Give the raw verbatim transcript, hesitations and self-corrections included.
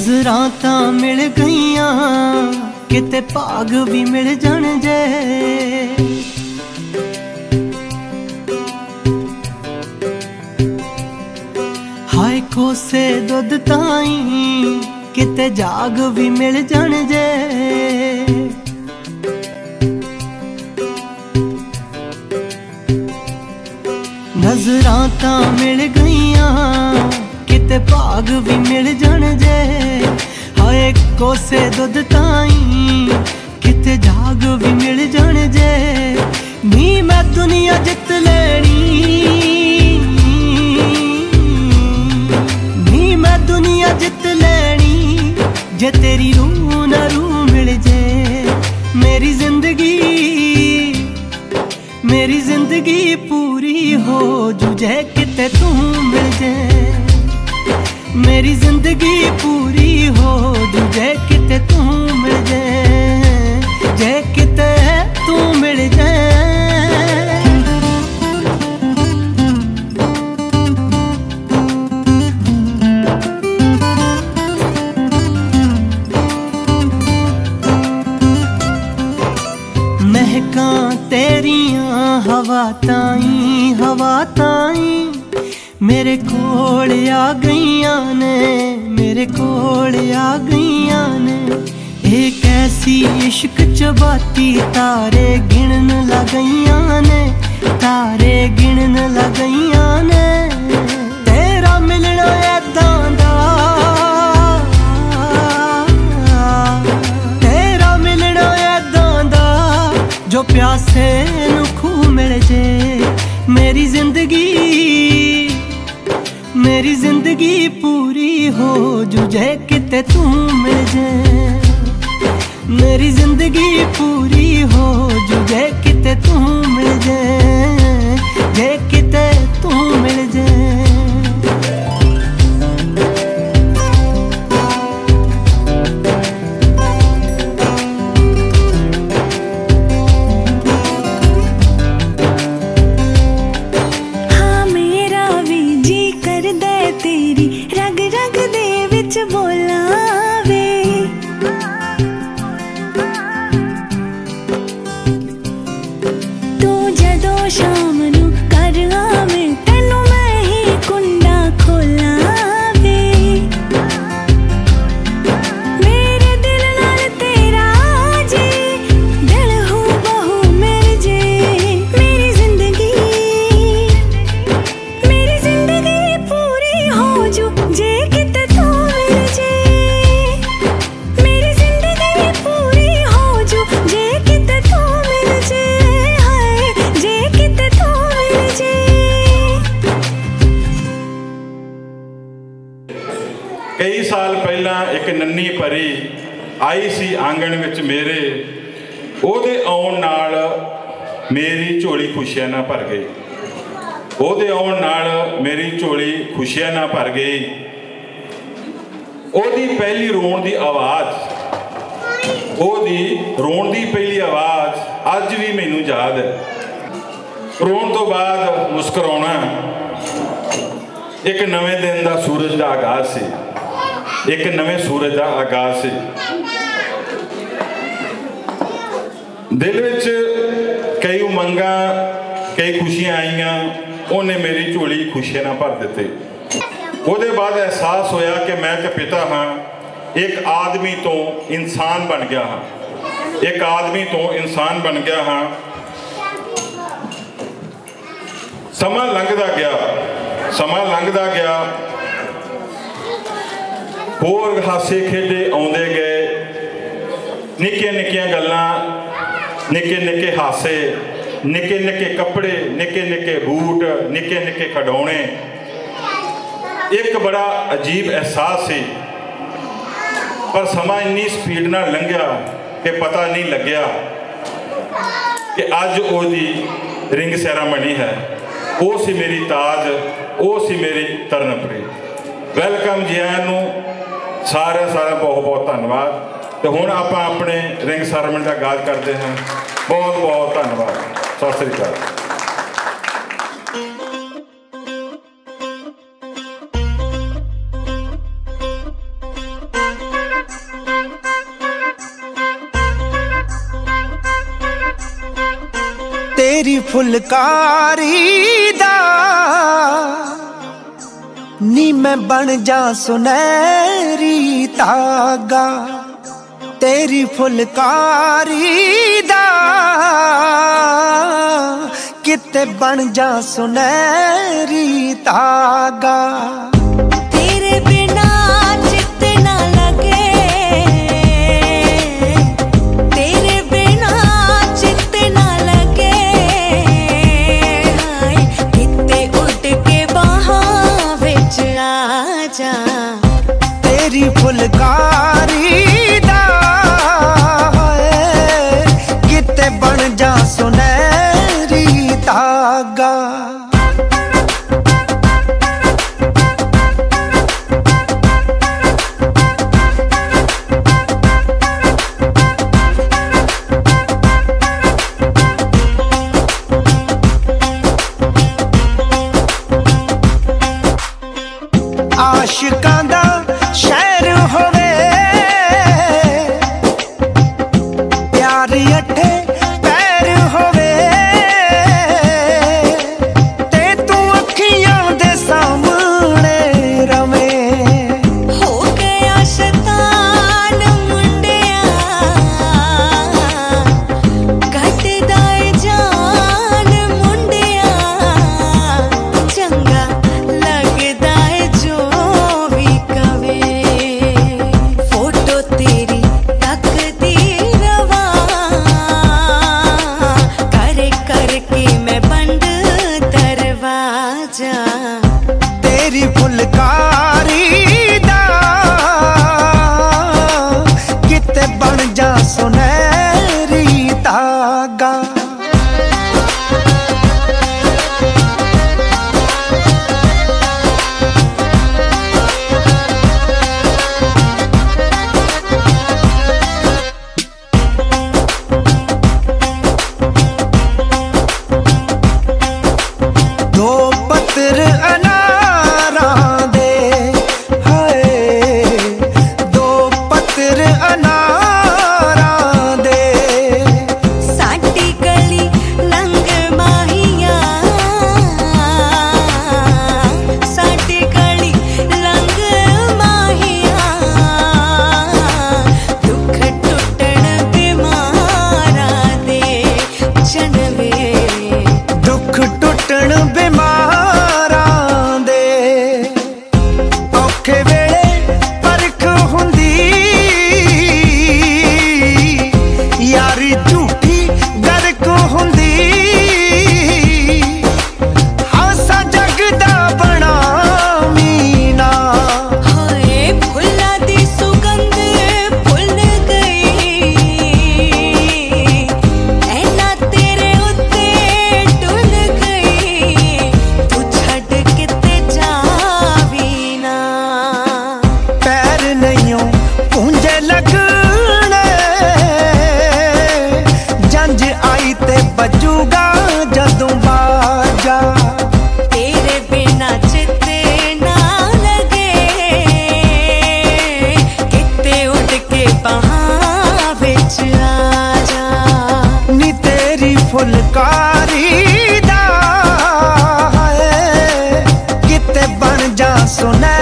नजरां तां मिल गईयां किते भाग भी मिल जाण जे। हाय कोसे दुध ताई किते जाग भी मिल जाण जे। नजरां तां मिल गईयां किते भाग भी मिल जाण जे। हाय कोसे दुध ताई किते जाग भी मिल जाण जे। नी मैं दुनिया जित लेनी, नी मैं दुनिया जित लेनी जे तेरी रूह न रूह मिल जे। मेरी जिंदगी मेरी जिंदगी पूरी हो जुझे किते तू मिल जे। मेरी जिंदगी पूरी हो जुझे किते तू मिल जे, जे किते तू मिल जे। महकां तेरियां हवा ताई हवा ताई मेरे कोल आ गईयां ने, मेरे कोल आ गईयां ने। एक ऐसी इश्क चबाती तारे गिनन लग गईयां ने, तारे गिनन लग गईयां ने। तेरा मिलना ऐदां दा, तेरा मिलना ऐदां दा जो प्यासे नू खूह मिल जे। मेरी जिंदगी मेरी जिंदगी पूरी हो जुझे किते तू मिल जे। मेरी जिंदगी पूरी हो जुझे किते तू मिल जे, जे किते तू मिल जे। कई साल पहला एक नन्ही परी आई सी आंगन विच मेरे, ओहदे आउण नाल मेरी झोली खुशियां ना भर गई। ओहदे आउण नाल मेरी झोली खुशियां ना भर गई। ओहदी पहली रोण दी आवाज़, ओहदी रोण दी पहली आवाज़ अज भी मैनू याद है। रोण तो बाद मुस्कुराउणा एक नवे दिन का सूरज का आगाज से, एक नवे सूरज का आगाज से। दिल विच कई उमंगा कई खुशियां आईयां, उन्हें मेरी झोली खुशियां ना भर दिते। उसदे बाद एहसास होया कि मैं तो पिता हाँ, एक आदमी तो इंसान बन गया हाँ, एक आदमी तो इंसान बन गया हाँ। समा लंघदा गया, समा लंघदा गया, होर हासे खेडे आउंदे गए। निक्कियां निक्कियां गल्लां, निक्के निक्के हासे, निक्के निक्के कपड़े, निक्के निक्के बूट, निक्के निक्के खिडौने। एक बड़ा अजीब एहसास सी, पर समा इन्नी स्पीड नाल लंघिया कि पता नहीं लग्या कि अज ओहदी रिंग सैरामनी है। वो सी मेरी ताज, वो सी मेरी तरनप्रीत। वेलकम जी आयां नूं सारे सारे बहुत बहुत धन्यवाद। तो हुण आपां अपने रिंग सैरामनी का आगाज करते हैं। बहुत बहुत धन्यवाद। सत श्री अकाल। तेरी फुलकारी दा नी मैं बन जा सुनहरी धागा। तेरी फुलकारी दा किते बन जा सुनहरी धागा। तेरे बिना चित्त ना लगे, तेरे बिना चित्त ना लगे, हाय किते उड़ के बाहां विच आ जा। तेरी फुलकारी दा किते बन जा सुनहरी धागा। आशिकां दा शहर होवे प्यार अठे पैर होवे, ते तू अखियां दे सामने रवे। हो गया शैतान मुंडिया कटदा ए जान मुंडिया, चंगा लगदा है जो भी कवे। फोटो तेरी तकदी रवा करे करके मैं बंद दरवाजा। तेरी फुलकारी दा किते बन जा सुनहरी धागा। दो पत्र अनारां दे, हाय दो पत्र अनारां दे। साडी गली लंग माहिया, साडी गली लंग माहिया, दुख टुटण बीमारा दे जनवे। दुख टुटण बीमारां दे औखे वेले परख हुंदी, यारी झूठी गर्क हुंदी। हासा जगदा बना मीना, हाय फुल्ला दी सुगंध फुल गई, ऐना तेरे उत्ते डुल गई, तू छड़ किते जावी ना। पैर नहीं पूंजे लगने, जंज आई ते बजूगा जदों बाजा। तेरे बिना चित्त ना लगे, किते उड़ के बाहां विच आ जा। नी तेरी फुलकारी दा किते बन जा सुनहरी